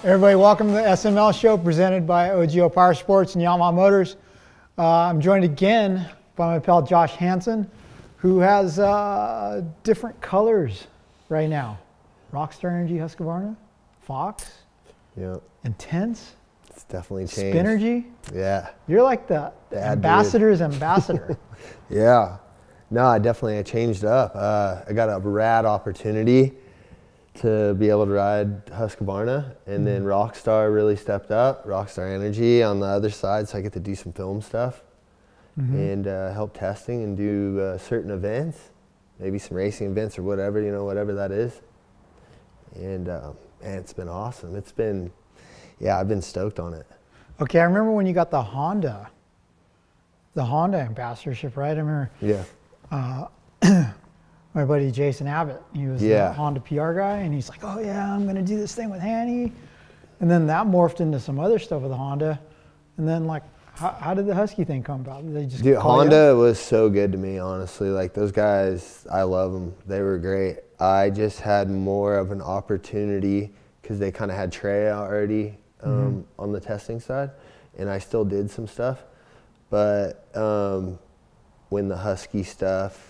Everybody, welcome to the SML Show presented by OGIO Powersports and Yamaha Motors. I'm joined again by my pal Josh Hansen, who has different colors right now. Rockstar Energy Husqvarna, Fox, yep. Intense. It's definitely changed. Spinergy. Yeah. You're like the ambassador's ambassador. Yeah. No, I changed up. I got a rad opportunity to be able to ride Husqvarna, and then Rockstar really stepped up, Rockstar Energy on the other side, so I get to do some film stuff and help testing and do certain events, maybe some racing events or whatever, you know, whatever that is. And man, it's been awesome. It's been, yeah, I've been stoked on it. Okay, I remember when you got the Honda ambassadorship, right? I remember. Yeah. My buddy Jason Abbott, he was the Honda PR guy, and he's like, oh yeah, I'm going to do this thing with Hanny. And then that morphed into some other stuff with Honda. And then like, how did the Husky thing come about? Did they just Dude, Honda was so good to me, honestly. Like those guys, I love them. They were great. I just had more of an opportunity because they kind of had Trey already on the testing side, and I still did some stuff. But when the Husky stuff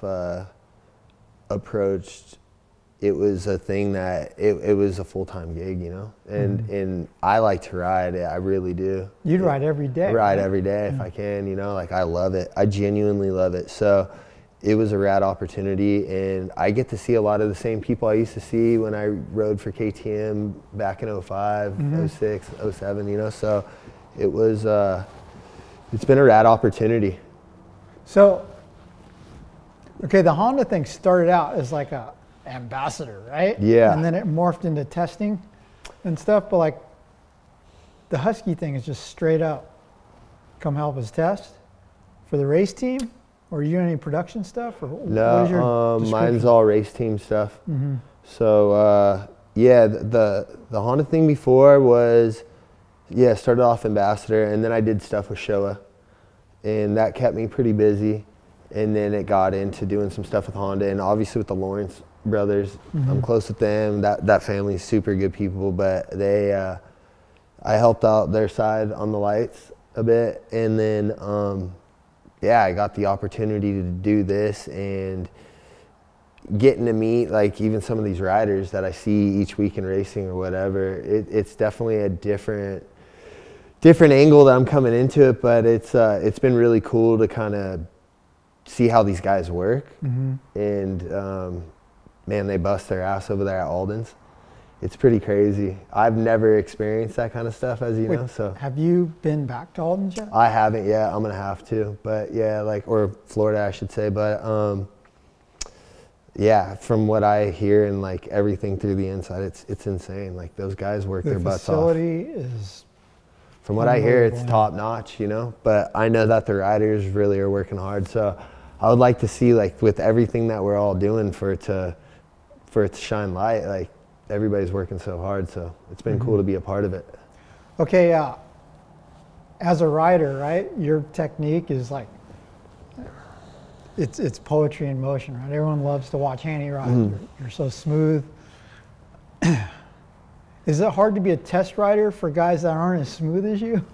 approached, it was a thing that it was a full-time gig, you know, and I like to ride. I really do. You'd ride every day. Ride every day if I can, you know, like I love it. I genuinely love it. So it was a rad opportunity, and I get to see a lot of the same people I used to see when I rode for KTM back in 05, 06, 07, you know, so it was, it's been a rad opportunity. So, okay, the Honda thing started out as like a ambassador, right? Yeah. And then it morphed into testing and stuff, but like the Husky thing is just straight up come help us test for the race team? Or are you doing any production stuff? Or no, what is your mine's all race team stuff. So yeah, the Honda thing before was, yeah, started off ambassador, and then I did stuff with Showa, and that kept me pretty busy. And then it got into doing some stuff with Honda, and obviously with the Lawrence brothers. I'm close with them. That family's super good people, but they, I helped out their side on the lights a bit, and then yeah, I got the opportunity to do this and getting to meet like even some of these riders that I see each week in racing or whatever. It's definitely a different angle that I'm coming into it, but it's been really cool to kind of see how these guys work. And man, they bust their ass over there at Alden's. It's pretty crazy. I've never experienced that kind of stuff, as you know. So have you been back to Alden's yet? I haven't yet. I'm gonna have to, but yeah, like, or Florida, I should say. But yeah, from what I hear and like everything through the inside, it's insane. Like those guys work their butts off. The facility is, from what I hear, it's top notch, you know. But I know that the riders really are working hard. So I would like to see, like, with everything that we're all doing, for it to shine light. Like everybody's working so hard, so it's been cool to be a part of it. Okay, as a rider, right, your technique is like, it's poetry in motion, right? Everyone loves to watch Hanny ride. You're so smooth. Is it hard to be a test rider for guys that aren't as smooth as you?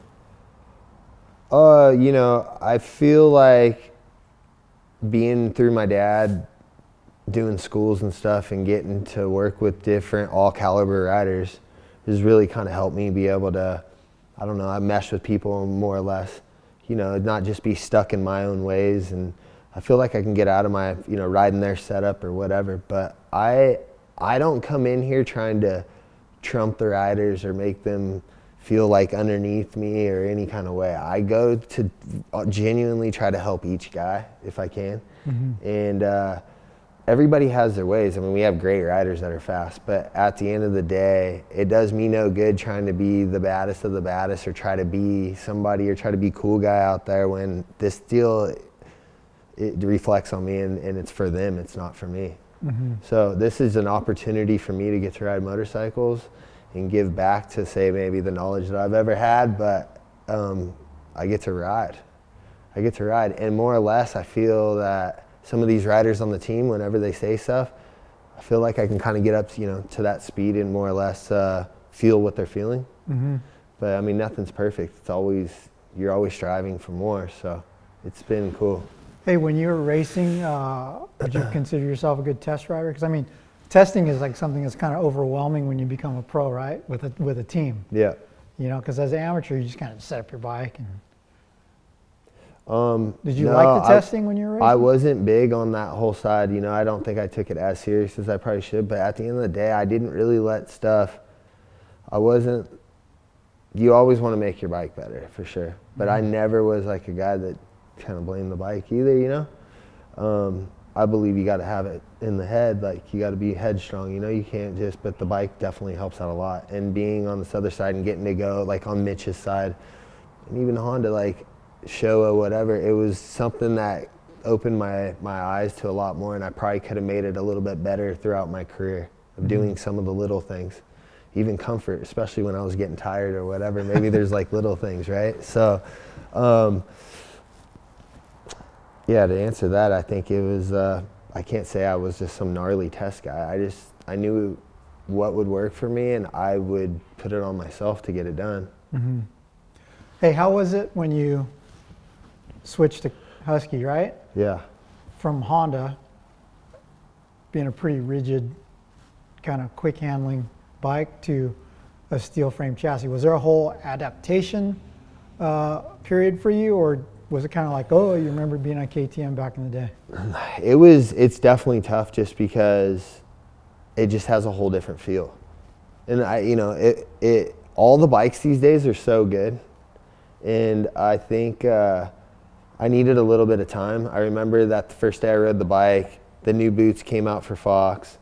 You know, I feel like being through my dad, doing schools and stuff and getting to work with different all caliber riders has really kind of helped me be able to, I don't know, I mesh with people more or less, you know, not just be stuck in my own ways. And I feel like I can get out of my, you know, riding their setup or whatever. But I don't come in here trying to trump the riders or make them feel like underneath me or any kind of way. I go to genuinely try to help each guy if I can. And everybody has their ways. I mean, we have great riders that are fast, but at the end of the day, it does me no good trying to be the baddest of the baddest or try to be somebody or try to be cool guy out there when this deal, it reflects on me and it's for them, it's not for me. So this is an opportunity for me to get to ride motorcycles and give back to, say, maybe the knowledge that I've ever had, but I get to ride. I get to ride, and more or less I feel that some of these riders on the team, whenever they say stuff, I feel like I can kind of get up, you know, to that speed and more or less feel what they're feeling. But I mean, nothing's perfect. It's always, you're always striving for more. So it's been cool. Hey, when you were racing, would you consider yourself a good test rider? Because I mean, testing is like something that's kind of overwhelming when you become a pro, right? With a team. Yeah. You know, because as an amateur, you just kind of set up your bike. And did you no, like the testing when you were racing? I wasn't big on that whole side. You know, I don't think I took it as serious as I probably should. But at the end of the day, I didn't really let stuff. I wasn't. You always want to make your bike better, for sure. But I never was like a guy that kind of blamed the bike either, you know? I believe you got to have it in the head, like you got to be headstrong, you know? You can't just, but the bike definitely helps out a lot. And being on this other side and getting to go, like on Mitch's side, and even Honda, like Showa, whatever, it was something that opened my eyes to a lot more, and I probably could have made it a little bit better throughout my career of doing some of the little things. Even comfort, especially when I was getting tired or whatever. Maybe there's like little things, right? So, yeah, to answer that, I think it was, I can't say I was just some gnarly test guy. I knew what would work for me, and I would put it on myself to get it done. Hey, how was it when you switched to Husky, right? Yeah. From Honda, being a pretty rigid, kind of quick handling bike, to a steel frame chassis. Was there a whole adaptation period for you, or was it kind of like, oh, you remember being on KTM back in the day? It's definitely tough just because it just has a whole different feel. And you know, all the bikes these days are so good. And I think I needed a little bit of time. I remember that the first day I rode the bike, the new boots came out for Fox.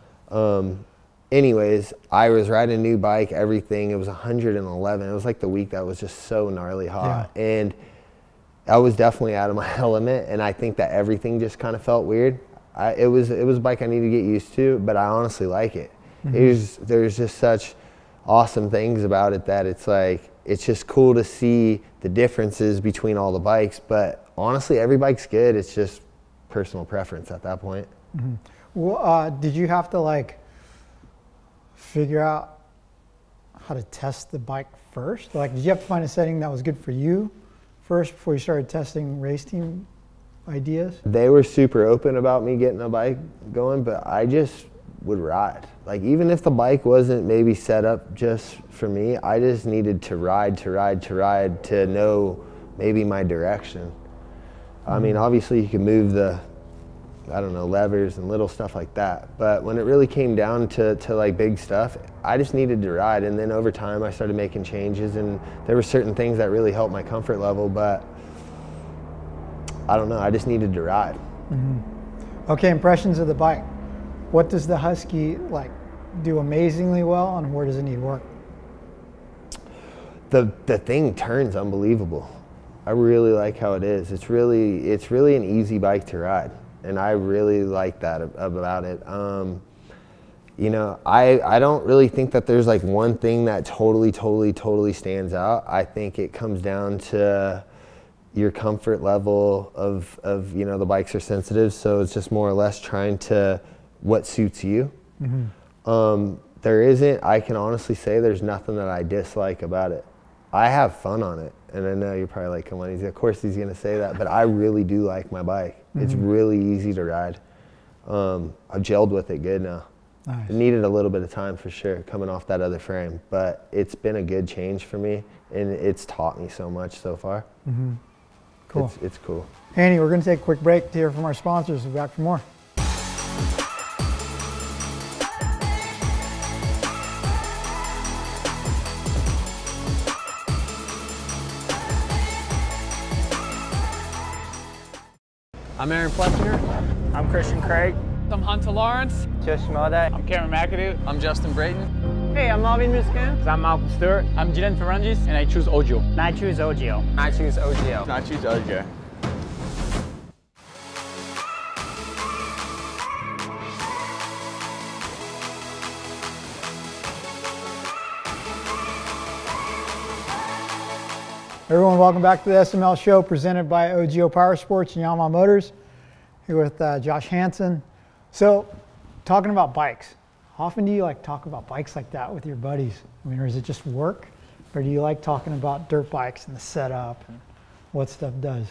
Anyways, I was riding a new bike, everything. It was 111. It was like the week that was just so gnarly hot. Yeah. And I was definitely out of my element, and I think that everything just kind of felt weird. It was a bike I needed to get used to, but I honestly like it. There's just such awesome things about it that it's like, it's just cool to see the differences between all the bikes. But honestly, every bike's good. It's just personal preference at that point. Well, did you have to like figure out how to test the bike first? Like, did you have to find a setting that was good for you first before you started testing race team ideas? They were super open about me getting a bike going, but I just would ride. Like, even if the bike wasn't maybe set up just for me, I just needed to ride to know maybe my direction. I mean, obviously you can move the, I don't know, levers and little stuff like that. But when it really came down to like big stuff, I just needed to ride. And then over time I started making changes, and there were certain things that really helped my comfort level, but I don't know, I just needed to ride. Okay, impressions of the bike. What does the Husky like do amazingly well, and where does it need work? The thing turns unbelievable. I really like how it is. It's really an easy bike to ride, and I really like that about it. You know, I don't really think that there's like one thing that totally stands out. I think it comes down to your comfort level of you know, the bikes are sensitive, so it's just more or less trying to what suits you. I can honestly say there's nothing that I dislike about it. I have fun on it, and I know you're probably like, come on, of course he's gonna say that, but I really do like my bike. It's really easy to ride. I've gelled with it good now. Nice. It needed a little bit of time for sure, coming off that other frame, but it's been a good change for me, and it's taught me so much so far. Cool. It's cool. Hanny, we're gonna take a quick break to hear from our sponsors. We'll be back for more. I'm Aaron Plessinger. I'm Christian Craig. I'm Hunter Lawrence. Josh Hansen. I'm Cameron McAdoo. I'm Justin Brayton. Hey, I'm Marvin Muscan. I'm Malcolm Stewart. I'm Dylan Ferrangis, and I choose OGIO. And I choose OGIO. I choose OGIO. I choose OGIO. Everyone, welcome back to the SML Show, presented by OGIO Powersports and Yamaha Motors. Here with Josh Hansen. So, talking about bikes, How often do you like talk about bikes like that with your buddies? I mean, or is it just work? Or do you like talking about dirt bikes and the setup and what stuff does?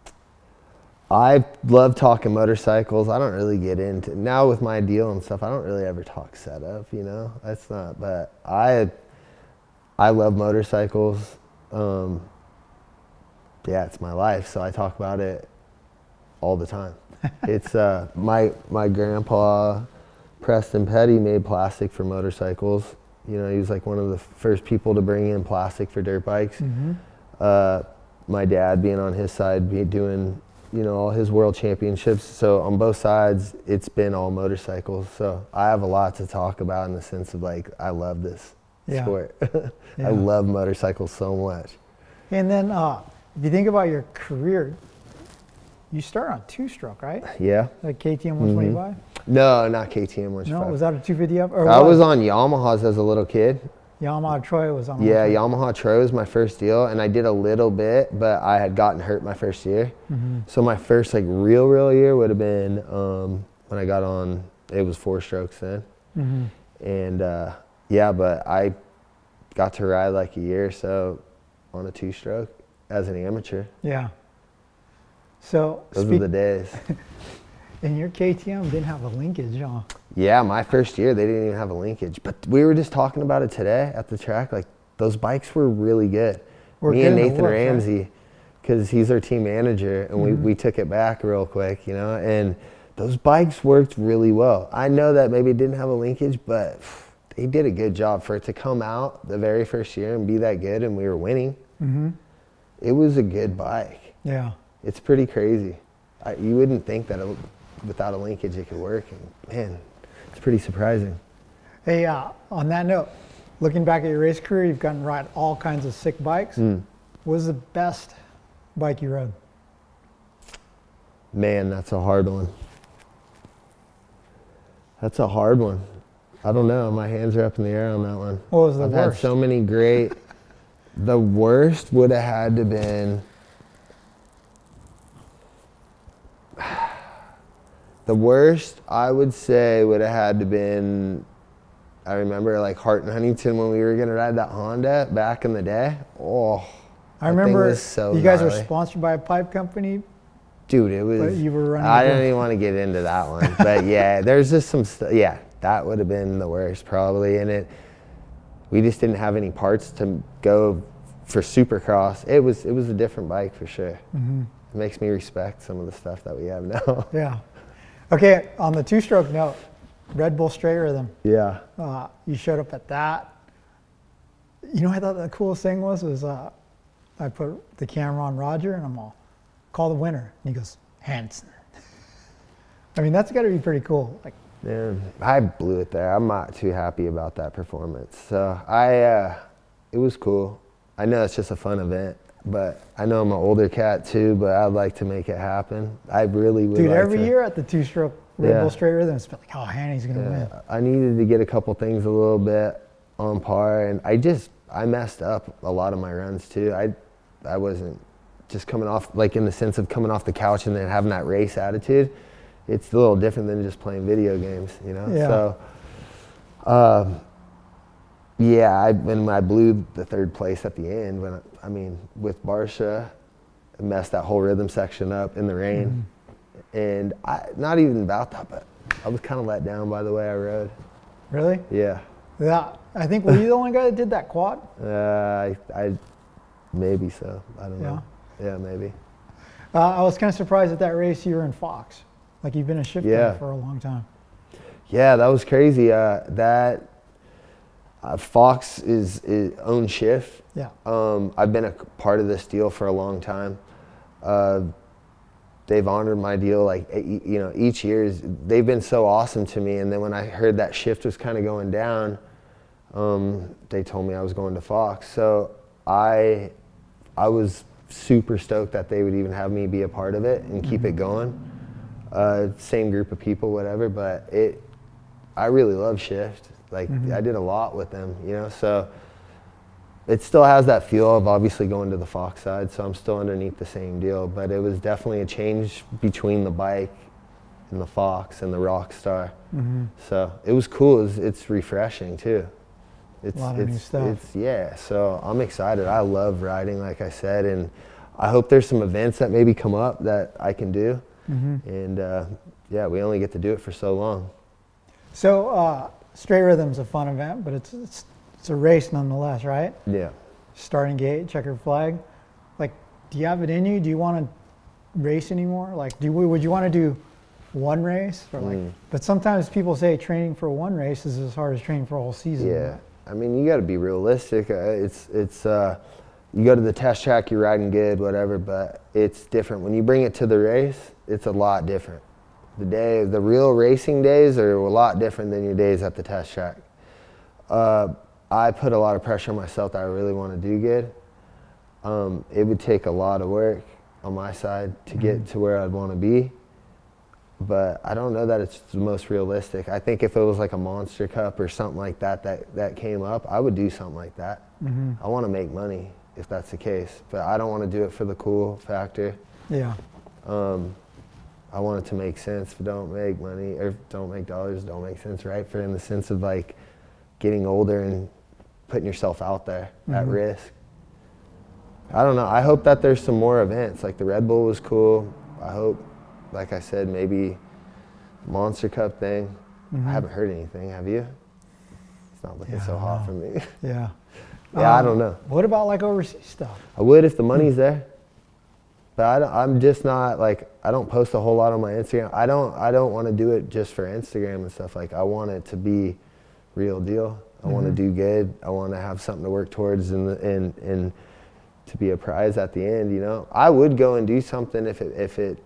I love talking motorcycles. I don't really get into, now with my deal and stuff, I don't really ever talk setup, you know? That's not, but I love motorcycles. Yeah, it's my life, so I talk about it all the time. It's, my grandpa, Preston Petty, made plastic for motorcycles. You know, he was like one of the first people to bring in plastic for dirt bikes. My dad being on his side, doing, you know, all his world championships. So on both sides, it's been all motorcycles. So I have a lot to talk about in the sense of like, I love this sport. I love motorcycles so much. And then if you think about your career, you started on two-stroke, right? Yeah. Like KTM 125? No, not KTM 125. No, was that a 250 up? Or I was on Yamahas as a little kid. Yamaha Troy was on. Yeah, Yamaha Troy was my first deal, and I did a little bit, but I had gotten hurt my first year. So my first like real year would have been when I got on. It was 4 strokes then, and yeah, but I got to ride like a year or so on a 2-stroke as an amateur. Yeah. So those were the days. And your KTM didn't have a linkage, huh? Yeah, my first year, they didn't even have a linkage. But we were just talking about it today at the track. Like, those bikes were really good. Me and Nathan Ramsey, because he's our team manager, and we took it back real quick, you know, and those bikes worked really well. I know that maybe it didn't have a linkage, but they did a good job for it to come out the very first year and be that good, and we were winning. It was a good bike. Yeah. It's pretty crazy. You wouldn't think that without a linkage it could work, and man, it's pretty surprising. Hey, on that note, looking back at your race career, you've gotten to ride all kinds of sick bikes. What was the best bike you rode? Man, that's a hard one. That's a hard one. I don't know. My hands are up in the air on that one. What was the worst? I've had so many great. The worst would have had to been. The worst, I would say, would have had to been, I remember like Hart and Huntington when we were going to ride that Honda back in the day. Oh, I remember was so you guys gnarly. were sponsored by a pipe company. Dude, it was, but you were running I didn't even want to get into that one. But yeah, there's just some stuff. Yeah, that would have been the worst probably. And we just didn't have any parts to go for Supercross. It was a different bike for sure. It makes me respect some of the stuff that we have now. Yeah. Okay, on the 2-stroke note, Red Bull Straight Rhythm. Yeah. You showed up at that. You know what I thought the coolest thing was I put the camera on Roger and I'm all, call the winner. And he goes, Hansen. I mean, that's got to be pretty cool. Like, man, I blew it there. I'm not too happy about that performance. So it was cool. I know it's just a fun event. But I know I'm an older cat too, but I'd like to make it happen. I really would. Dude, like every to. year at the 2-stroke Red Bull Straight Rhythm, it's been like, oh, Hanny's going to win. I needed to get a couple things a little bit on par, and I messed up a lot of my runs too. I wasn't just coming off, like in the sense of coming off the couch and then having that race attitude. It's a little different than just playing video games, you know? Yeah. So, yeah, when I blew the 3rd place at the end, with Barsha, I messed that whole rhythm section up in the rain. And not even about that, but I was kind of let down by the way I rode. Really? Yeah. Yeah. I think, were you the only guy that did that quad? I maybe so. I don't know. Yeah, maybe. I was kind of surprised at that race you were in Fox. Like, you've been a shift guy for a long time. Yeah, that was crazy. Fox is own shift. Yeah. I've been a part of this deal for a long time. They've honored my deal, like, you know, each year. They've been so awesome to me. And then when I heard that shift was kind of going down, they told me I was going to Fox. So I was super stoked that they would even have me be a part of it and keep it going. Same group of people, whatever, but I really love shift. Like, I did a lot with them, you know, so it still has that feel of obviously going to the Fox side, so I'm still underneath the same deal, but it was definitely a change between the bike and the Fox and the Rockstar. So it was cool. It's refreshing too. It's a lot of new stuff. Yeah, so I'm excited. I love riding, like I said, and I hope there's some events that maybe come up that I can do. And yeah, we only get to do it for so long. So Straight Rhythm's a fun event, but it's a race nonetheless, right? Yeah. Starting gate, checkered flag. Like, do you have it in you? Do you want to race anymore? Like, would you want to do one race? Or like, but sometimes people say training for one race is as hard as training for a whole season. Yeah. I mean, you got to be realistic. You go to the test track, you're riding good, whatever, but it's different. When you bring it to the race, it's a lot different. The real racing days are a lot different than your days at the test track. I put a lot of pressure on myself that I really want to do good. It would take a lot of work on my side to get to where I'd want to be, but I don't know that it's the most realistic. I think if it was like a Monster Cup or something like that came up, I would do something like that. I want to make money if that's the case, but I don't want to do it for the cool factor. Yeah. I want it to make sense. If it don't make money or don't make dollars, don't make sense, right? For in the sense of like getting older and putting yourself out there at risk. I don't know. I hope that there's some more events. Like the Red Bull was cool. I hope, like I said, maybe Monster Cup thing. I haven't heard anything. Have you? It's not looking so hot for me. Yeah. Yeah, I don't know. What about like overseas stuff? I would if the money's there. But I'm just not like, I don't post a whole lot on my Instagram. I don't want to do it just for Instagram and stuff. Like I want it to be real deal. I want to do good. I want to have something to work towards and to be a prize at the end, you know. I would go and do something if it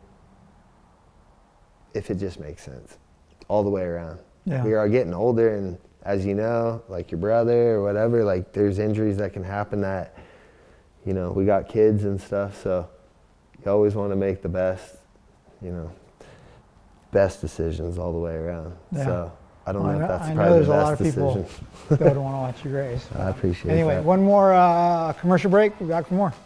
just makes sense all the way around. Yeah. We are getting older, and as you know, like your brother or whatever, like there's injuries that can happen that, you know, we got kids and stuff, so you always want to make the best, you know, best decisions all the way around. Yeah. So I don't know if that's probably the best decision. I know there's a lot of people that would want to watch you race. I appreciate it. Anyway, one more commercial break. We'll be back for more.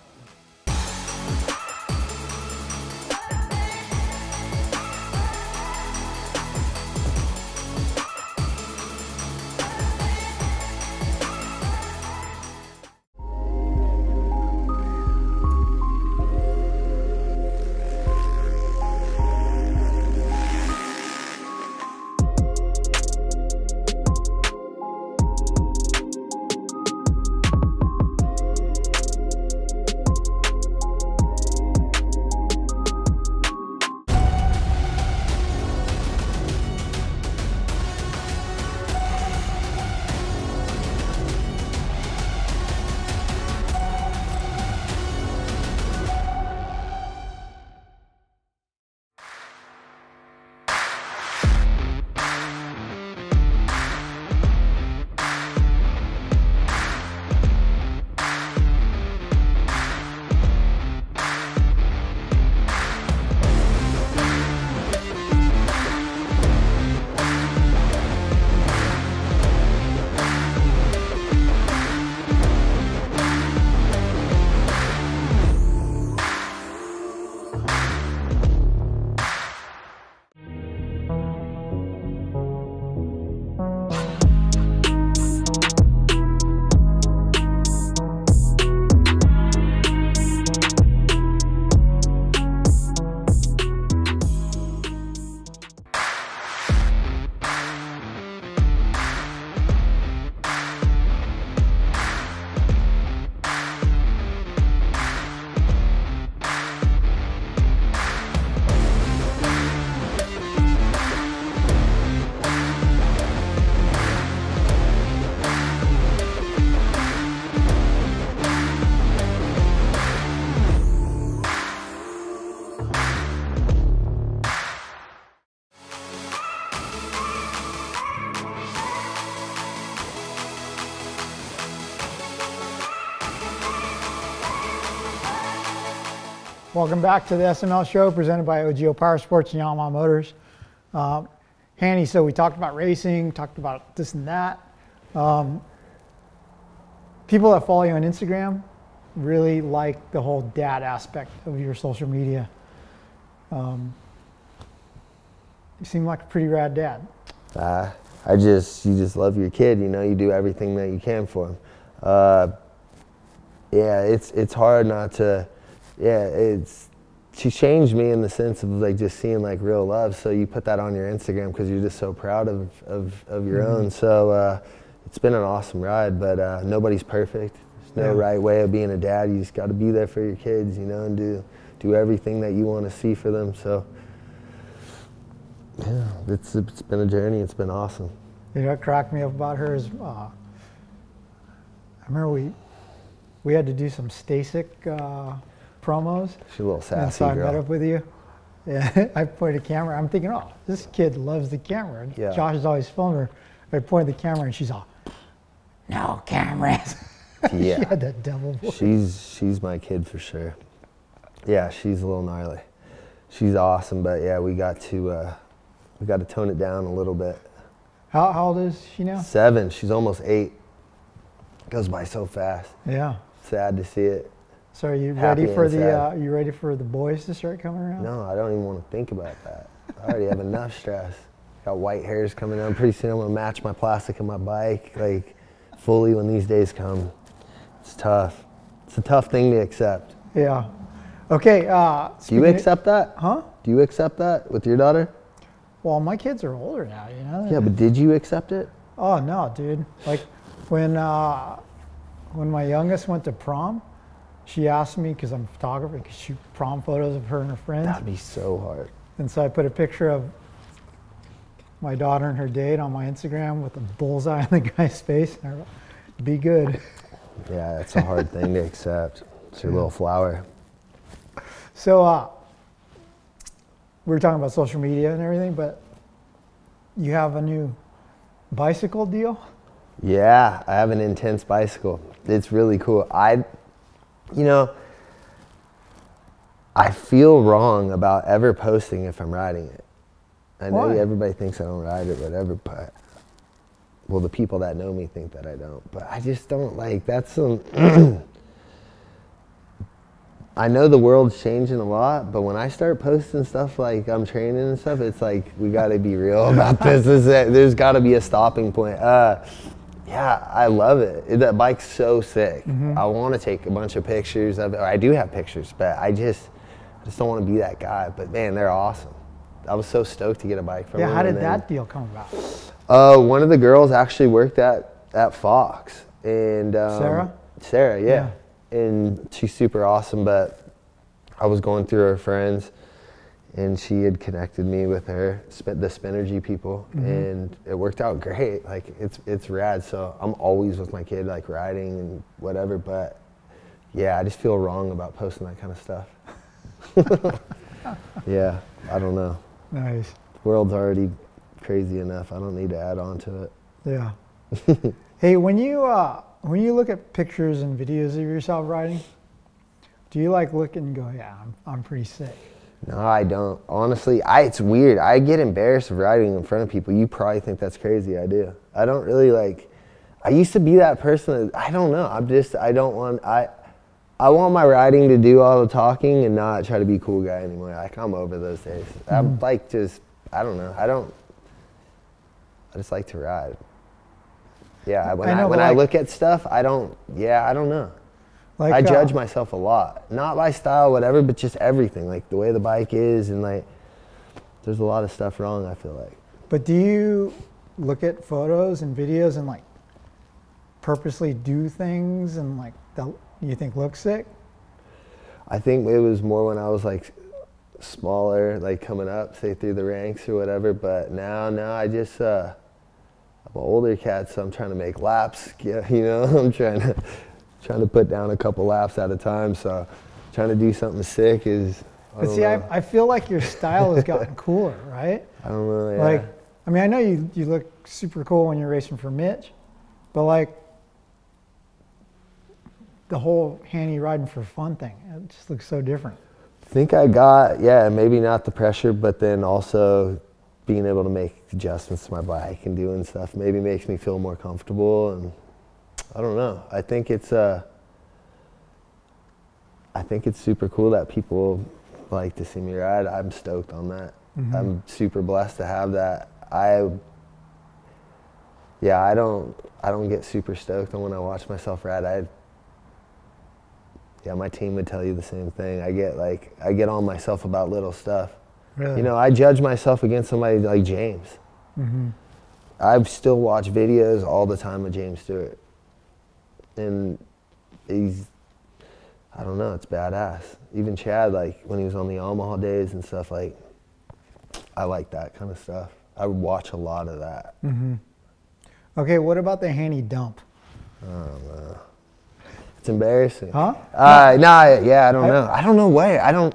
Welcome back to the SML Show presented by OGIO Powersports and Yamaha Motors. Hanny, so we talked about racing, talked about this and that. People that follow you on Instagram really like the whole dad aspect of your social media. You seem like a pretty rad dad. You just love your kid, you know, you do everything that you can for him. Yeah, it's hard not to, she changed me in the sense of like just seeing like real love. So you put that on your Instagram because you're just so proud of your own. So it's been an awesome ride, but nobody's perfect. There's no right way of being a dad. You just got to be there for your kids, you know, and do everything that you want to see for them. So yeah, it's been a journey. It's been awesome. You know what cracked me up about her is, I remember we had to do some Stasic promos. She's a little sassy and so I girl. met up with you. Yeah, I pointed the camera. I'm thinking, oh, this kid loves the camera. And Yeah. Josh is always filming her. I pointed the camera and she's all, no cameras. Yeah. She had that devil voice. She's my kid for sure. Yeah, she's a little gnarly. She's awesome, but yeah, we got to tone it down a little bit. How old is she now? 7. She's almost 8. Goes by so fast. Yeah. Sad to see it. So are you Happy ready for and sad. you ready for the boys to start coming around? No, I don't even want to think about that. I already have enough stress. Got white hairs coming on. Pretty soon I'm gonna match my plastic in my bike, like fully when these days come. It's tough. It's a tough thing to accept. Yeah. Okay. Do you accept that? Huh? Do you accept that with your daughter? Well, my kids are older now, you know. Yeah, but did you accept it? Oh no, dude. Like when my youngest went to prom, she asked me, because I'm a photographer, to shoot prom photos of her and her friends. That'd be so hard. And so I put a picture of my daughter and her date on my Instagram with a bullseye on the guy's face. And I wrote, be good. Yeah, that's a hard thing to accept. It's your little flower. So we were talking about social media and everything, but you have a new bicycle deal? Yeah, I have an intense bicycle. It's really cool. You know, I feel wrong about ever posting if I'm riding it. I know Why? everybody thinks I don't ride it, whatever, but, well, the people that know me think that I don't, but I just don't like, that's some, I know the world's changing a lot, but when I start posting stuff like I'm training and stuff, it's like, we gotta be real about this. There's gotta be a stopping point. Yeah, I love it. That bike's so sick. I want to take a bunch of pictures of it. I do have pictures, but I just don't want to be that guy. But man, they're awesome. I was so stoked to get a bike from them. Yeah, how did that deal come about? One of the girls actually worked at Fox. And Sarah? Sarah, yeah. And she's super awesome, but I was going through her friends, and she had connected me with the Spinergy people, and it worked out great. Like it's rad. So I'm always with my kid, like riding and whatever. But yeah, I just feel wrong about posting that kind of stuff. Yeah, I don't know. Nice. The world's already crazy enough. I don't need to add on to it. Yeah. Hey, when you look at pictures and videos of yourself riding, do you like look and go, yeah, I'm pretty sick? No, I don't. Honestly, it's weird. I get embarrassed of riding in front of people. You probably think that's crazy. I do. I don't really like, I used to be that person that, I don't know. I want my riding to do all the talking and not try to be a cool guy anymore. Like, I'm over those days. I'm like I don't know. I just like to ride. Yeah, when I look at stuff, I don't know. Like, I judge myself a lot. Not by style, whatever, but just everything. Like the way the bike is, and like, there's a lot of stuff wrong, I feel like. But do you look at photos and videos and like purposely do things and like that you think look sick? I think it was more when I was like smaller, like coming up, say through the ranks or whatever. But now I just, I'm an older cat, so I'm trying to make laps. You know, I'm trying to put down a couple laps at a time. So trying to do something sick is. But see, I feel like your style has gotten cooler, right? I don't know. Yeah. Like, I mean, I know you look super cool when you're racing for Mitch, but like the whole Hanny riding for fun thing, it just looks so different. I think I got, yeah, maybe not the pressure, but then also being able to make adjustments to my bike and doing stuff maybe makes me feel more comfortable. And I don't know. I think it's super cool that people like to see me ride. I'm stoked on that. I'm super blessed to have that. I don't get super stoked when I watch myself ride. My team would tell you the same thing. I get on myself about little stuff. Really? You know, I judge myself against somebody like James. I still watch videos all the time of James Stewart. And I don't know, it's badass. Even Chad, like when he was on the Yamaha days and stuff, like, I like that kind of stuff. I would watch a lot of that. Okay, what about the Hanny dump? Oh, no. It's embarrassing. Huh? I don't know. I don't know why. I don't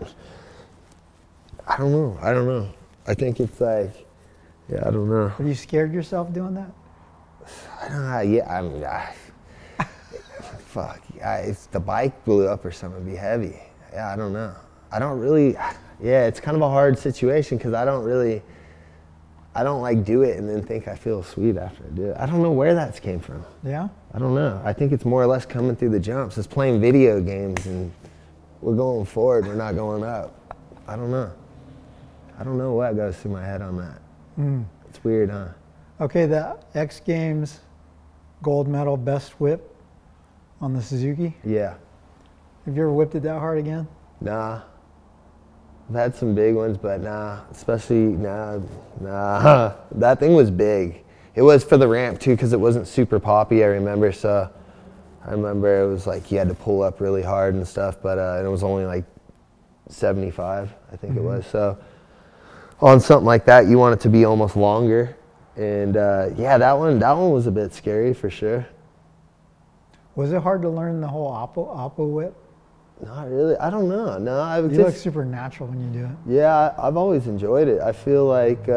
know. I think it's like, I don't know. Have you scared yourself doing that? I don't know. Fuck. If the bike blew up or something, it'd be heavy. I don't know. I don't really, it's kind of a hard situation because I don't like do it and then think I feel sweet after I do it. I don't know where that came from. Yeah? I don't know. I think it's more or less coming through the jumps. It's playing video games and we're going forward, we're not going up. I don't know. I don't know what goes through my head on that. It's weird, huh? Okay, the X Games gold medal best whip on the Suzuki. Yeah. Have you ever whipped it that hard again? Nah. I've had some big ones, but nah. Especially, nah. That thing was big. It was for the ramp too, because it wasn't super poppy, I remember. So I remember it was like you had to pull up really hard and stuff, but and it was only like 75, I think it was. So on something like that, you want it to be almost longer. And that one was a bit scary for sure. Was it hard to learn the whole oppo whip? Not really. I don't know. No, You look super natural when you do it. Yeah, I've always enjoyed it. I feel like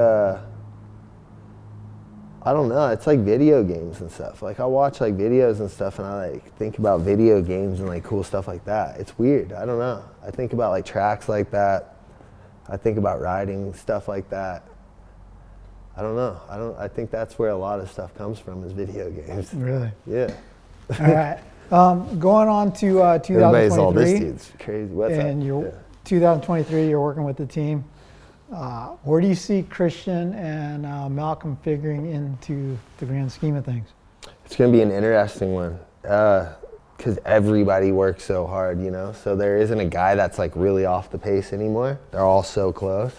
I don't know. It's like video games and stuff. Like I watch like videos and stuff, and I like think about video games and like cool stuff like that. It's weird. I don't know. I think about like tracks like that. I think about riding stuff like that. I don't know. I think that's where a lot of stuff comes from is video games. Really? Yeah. All right. Going on to 2023. Everybody's all this dude's crazy. What's up? And 2023, you're working with the team. Where do you see Christian and Malcolm figuring into the grand scheme of things? It's going to be an interesting one because everybody works so hard, you know? So there isn't a guy that's like really off the pace anymore. They're all so close.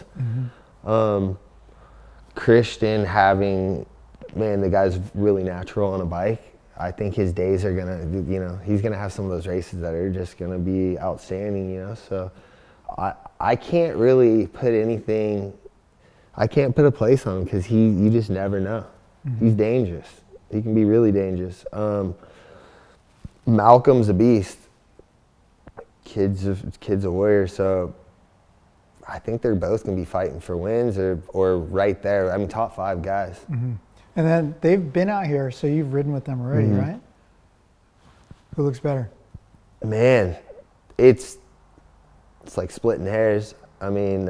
Christian the guy's really natural on a bike. I think his days are gonna, he's gonna have some of those races that are just gonna be outstanding, So I can't really put I can't put a place on him because you just never know. He's dangerous. He can be really dangerous. Malcolm's a beast. Kid's a warrior, so I think they're both gonna be fighting for wins or right there. I mean, top 5 guys. And then they've been out here, so you've ridden with them already, right? Who looks better? Man, it's like splitting hairs. I mean,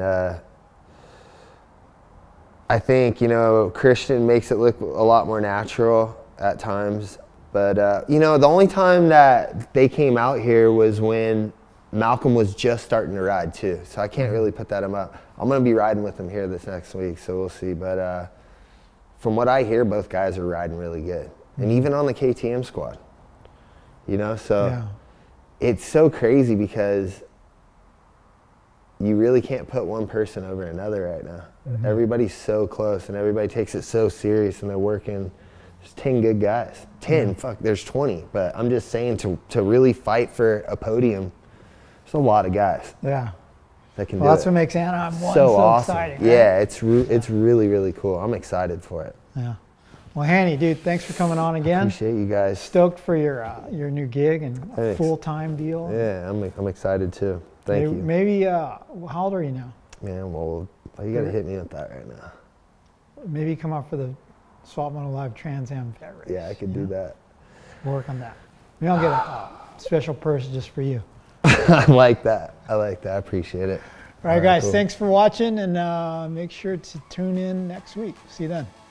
I think, Christian makes it look a lot more natural at times. But, the only time that they came out here was when Malcolm was just starting to ride too. So I can't really put that up. I'm going to be riding with him here this next week, so we'll see. But from what I hear, both guys are riding really good. And even on the KTM squad, so it's so crazy because you really can't put one person over another right now. Everybody's so close and everybody takes it so serious and they're working. There's 10 good guys. 10, fuck, there's 20. But I'm just saying to really fight for a podium, there's a lot of guys. Yeah. That can Well, do that's it. what makes Anaheim one so so awesome. exciting. Right? Yeah, it's really, really cool. I'm excited for it. Yeah. Well, Hanny, dude, thanks for coming on again. Appreciate you guys. Stoked for your new gig and Thanks. full-time deal. Yeah, I'm excited too. Thank you. Maybe, how old are you now? Man, well, you gotta hit me with that right now. Maybe come up for the Swapmoto Live Trans Am Vet race. Yeah, I could do that. Work on that. Maybe I'll get a special purse just for you. I like that. I appreciate it. All right, guys, cool. thanks for watching, and make sure to tune in next week. See you then.